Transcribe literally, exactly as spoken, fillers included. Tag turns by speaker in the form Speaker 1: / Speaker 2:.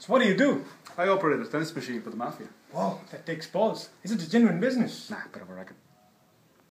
Speaker 1: So what do you do?
Speaker 2: I operate a tennis machine for the mafia.
Speaker 1: Whoa, that takes balls. Is it a genuine business?
Speaker 2: Nah, bit of a racket.